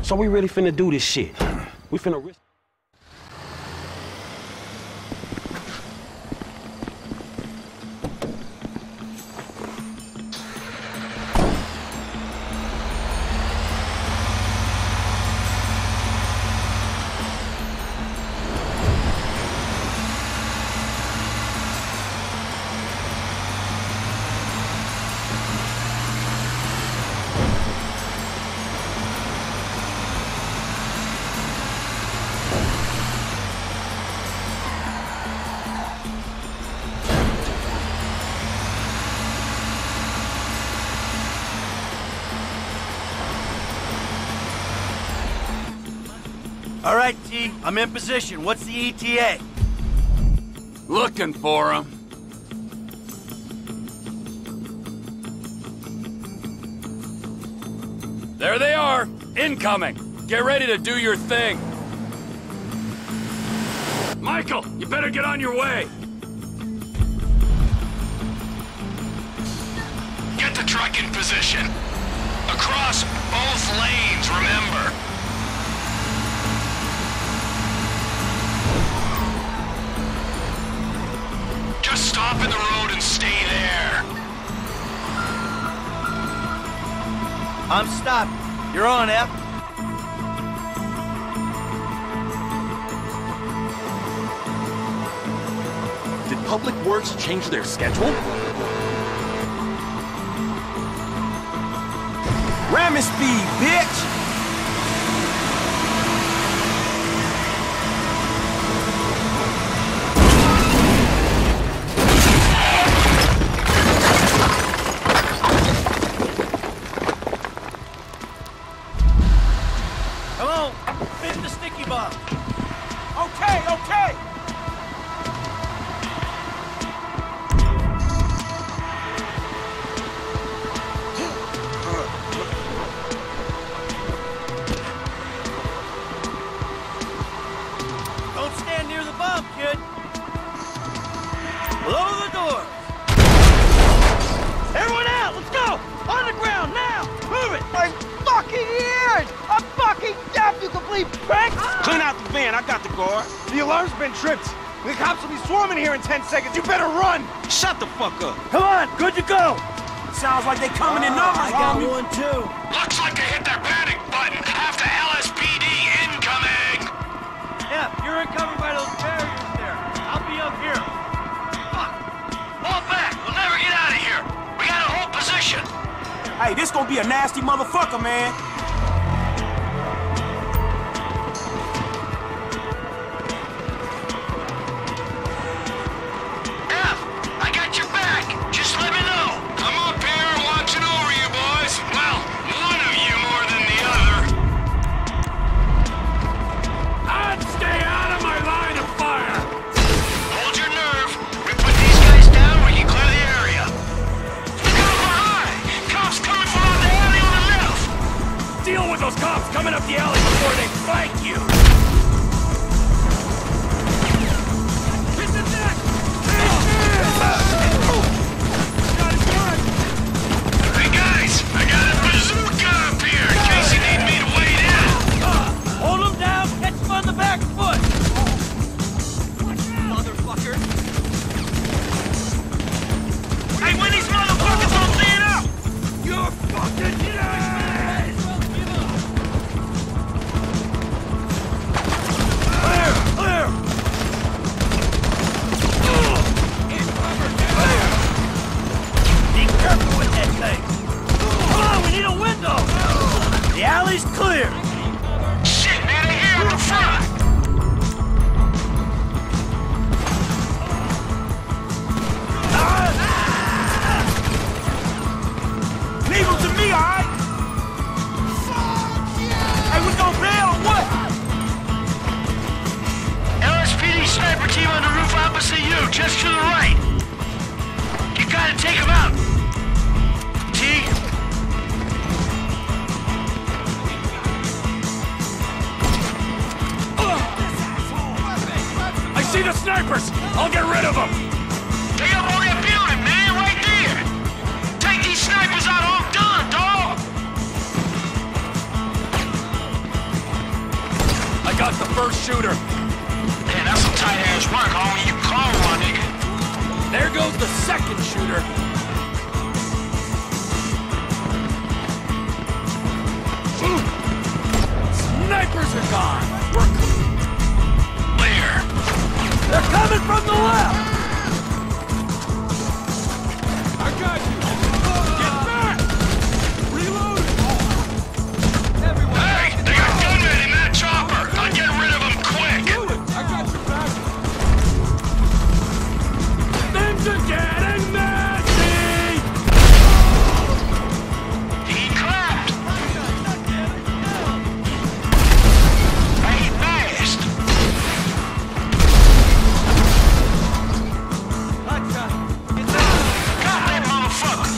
So we really finna do this shit. We finna risk. All right, T, I'm in position. What's the ETA? Looking for him. There they are! Incoming! Get ready to do your thing! Michael, you better get on your way! Get the truck in position. Across both lanes, remember. Just stop in the road and stay there. I'm stopped. You're on, F. Did Public Works change their schedule? Ramming speed, bitch! Come on, fit the sticky bomb. Okay, okay! Don't stand near the bomb, kid. Blow the doors. Everyone out, let's go! On the ground, now! Move it! My fucking ears! I'm fucking deaf, you complete prick! Clean out the van, I got the guard. The alarm's been tripped. The cops will be swarming here in 10 seconds. You better run! Shut the fuck up. Come on, good to go! Sounds like they coming in numbers, I got homie. one too. Looks like they hit their panic button. Have the LSPD incoming. Yeah, you're covered by those barriers there. I'll be up here. Fuck. Fall back. We'll never get out of here. We gotta hold position. Hey, this gonna be a nasty motherfucker, man. F, I got your back. Just let me know. I'm up here watching over you boys. Well, one of you more than the other. I'd stay out of my line of fire! Hold your nerve. We put these guys down, we can clear the area. Look out behind! Cops coming from the alley on the left! Deal with those cops coming up the alley before they flank you! Hit the neck! Hey guys, I got a bazooka up here in case you need me to wade in. Hold him down, catch him on the back foot! Motherfucker. Hey, when these motherfuckers all clean up! You're fucking dead! Clear! Clear! Be careful with that thing! Come on, we need a window! The alley's clear! Shit, man, I hear him in front! Leave him to me, alright? Hey, we gon' bail or what? LSPD sniper team on the roof opposite you, just to the right. You gotta take them out. T, I see the snipers! I'll get rid of them! take up all that building, man, right there. Take these snipers out, all done, dog. first shooter. Man, that's some tight-ass work, homie. You call my nigga. There goes the second shooter. Snipers are gone. We're Where? They're coming from the left! I got you! Get back! Reload! Everyone! Hey, they got gunmen in that chopper! I'll get rid of them quick! I got your back! Things are getting messy! He cracked! Hey, fast! Got that motherfucker!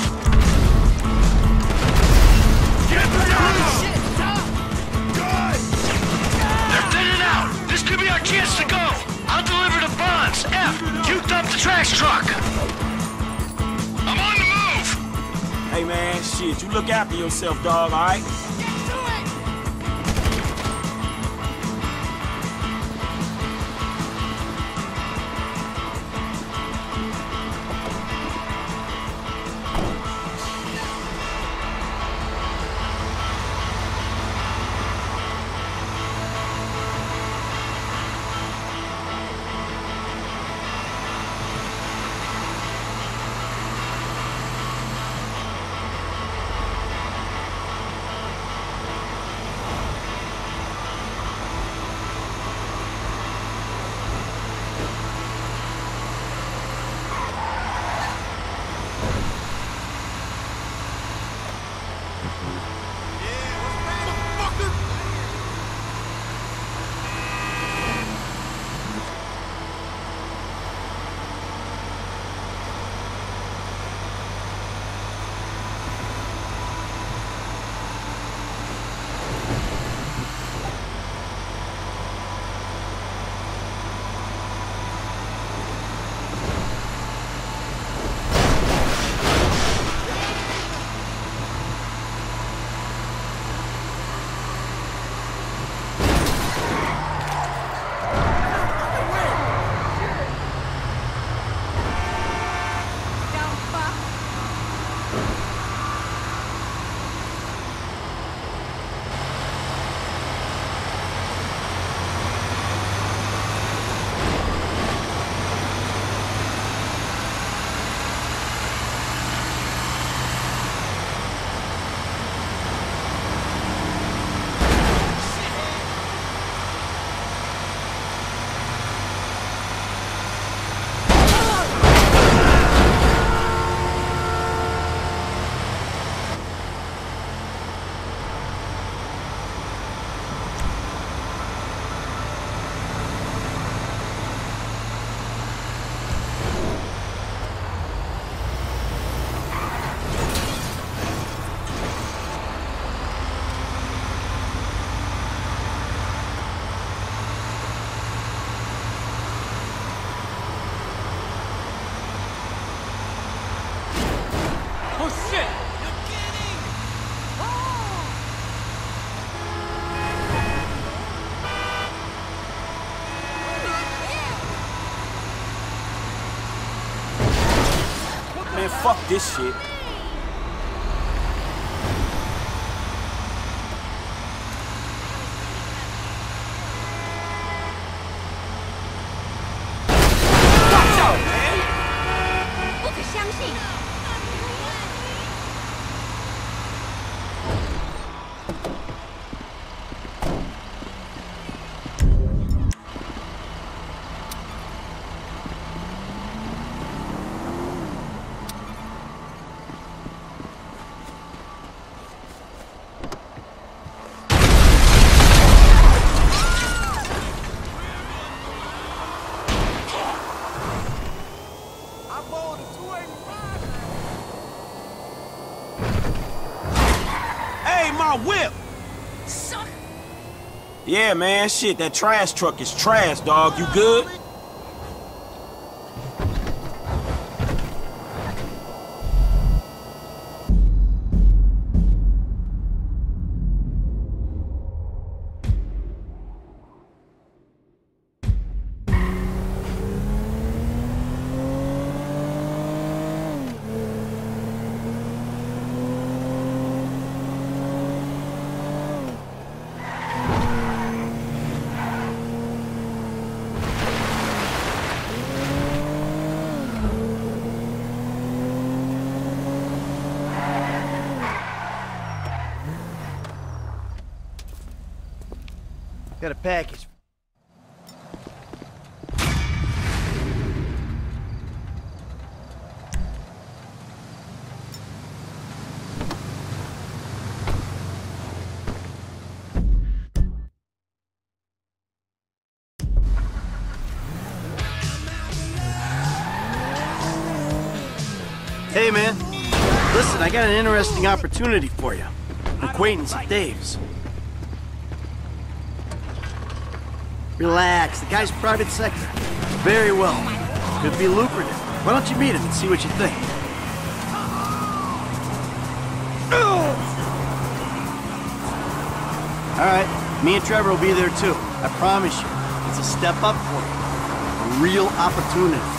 They're thinning out! This could be our chance to go! I'll deliver the bonds! F! Juked up the trash truck! I'm on the move! Hey, man, shit, you look after yourself, dog, all right? Man, fuck this shit. Watch out, man! 不可相信！ Hey, my whip! Yeah, man, shit, that trash truck is trash, dog. You good? Got a package. Hey, man. Listen, I got an interesting opportunity for you. Acquaintance of Dave's. Relax, the guy's private sector. Very well. Could be lucrative. Why don't you meet him and see what you think? Alright, me and Trevor will be there too. I promise you. It's a step up for you. A real opportunity.